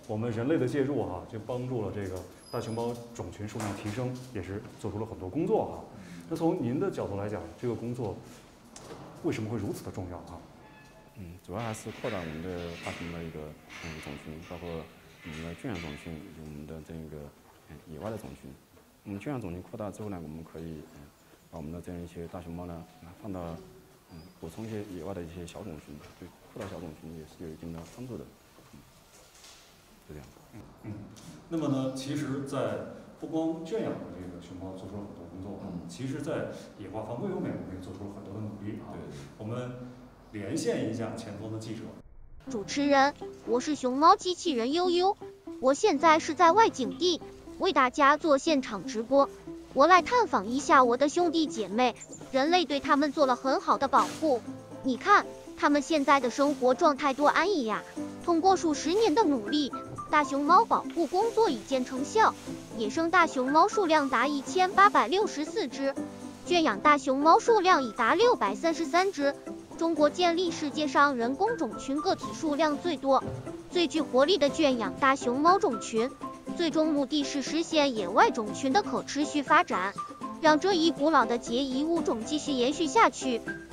我们人类的介入就帮助了这个大熊猫种群数量提升，也是做出了很多工作那从您的角度来讲，这个工作为什么会如此的重要主要还是扩大我们的大熊的一个种群，包括我们的圈养种群以及我们的这个野外的种群。我们圈养种群扩大之后呢，我们可以把我们的这样一些大熊猫呢放到补充一些野外的一些小种群，对扩大小种群也是有一定的帮助的。是这样。 那么呢，其实，在不光圈养的这个熊猫做出了很多工作其实，在野化防贵优美，我们也做出了很多的努力我们连线一下前方的记者。 主持人，我是熊猫机器人悠悠，我现在是在外景地，为大家做现场直播。我来探访一下我的兄弟姐妹，人类对他们做了很好的保护。你看，他们现在的生活状态多安逸呀！通过数十年的努力，大熊猫保护工作已见成效，野生大熊猫数量达1864只，圈养大熊猫数量已达633只。中国建立世界上人工种群个体数量最多、最具活力的圈养大熊猫种群，最终目的是实现野外种群的可持续发展，让这一古老的孑遗物种继续延续下去。